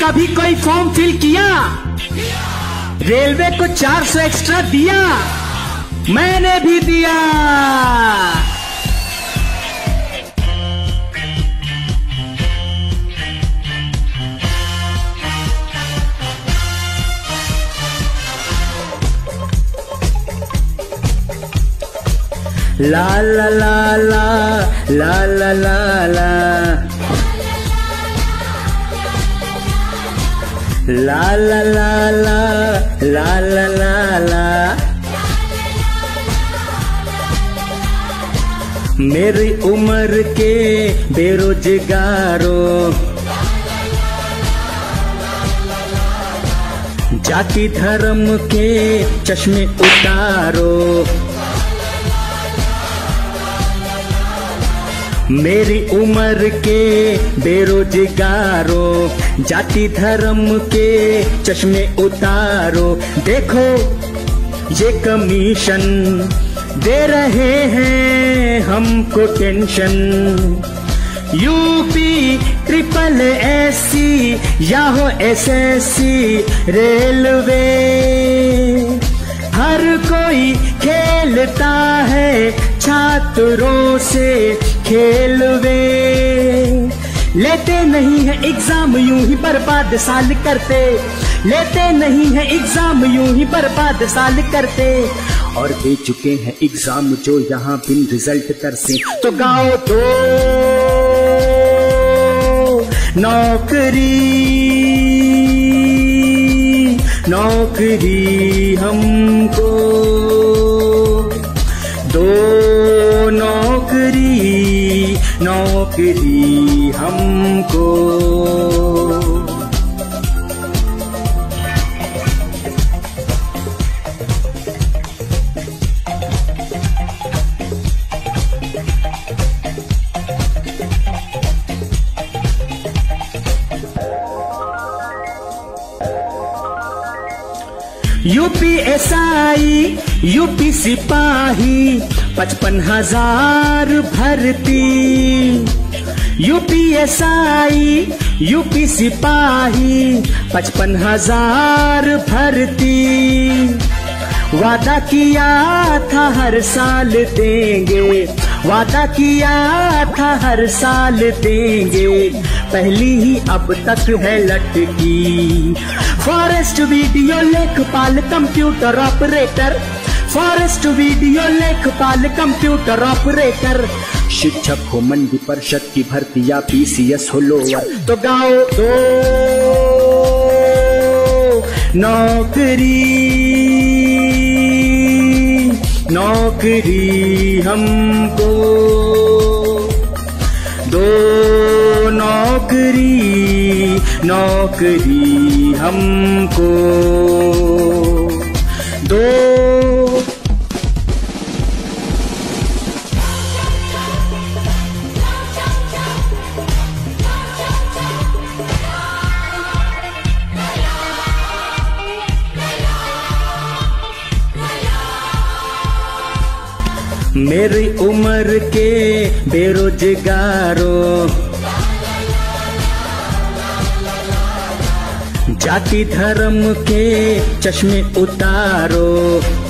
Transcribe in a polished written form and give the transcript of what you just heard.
कभी कोई form fill किया? रेलवे को 400 एक्स्ट्रा दिया? मैंने भी दिया। ला ला ला ला ला ला ला ला ला ला ला ला ला ला ला। मेरी उम्र के बेरोजगारों, जाति धर्म के चश्मे उतारो। मेरी उम्र के बेरोजगारों, जाति धर्म के चश्मे उतारो। देखो ये कमीशन दे रहे हैं हमको टेंशन। यूपी SSS या हो SSC, रेलवे हर कोई खेलता है छात्रों से खेलवे। लेते नहीं है एग्जाम यूं ही बर्बाद साल करते, लेते नहीं है एग्जाम यूं ही बर्बाद साल करते। और दे चुके हैं एग्जाम जो यहाँ बिन रिजल्ट तरसे। तो गाओ दो नौकरी, नौकरी हमको दो, नौकरी, नौकरी हमको। UPSI, यूपी सिपाही 55,000 भर्ती। UPSI, यूपी सिपाही 55,000 भर्ती। वादा किया था हर साल देंगे, वादा किया था हर साल देंगे। पहली ही अब तक है लटकी। फॉरेस्ट वीडियो लेखपाल कंप्यूटर ऑपरेटर, फॉरेस्ट वीडियो लेखपाल कंप्यूटर ऑपरेटर। शिक्षक हो मंडी परिषद की भर्ती या PCS हो लोअर। तो गाओ दो नौकरी, नौकरी हमको दो, नौकरी, नौकरी हमको दो। मेरी उम्र के बेरोजगारों, जाति धर्म के चश्मे उतारो।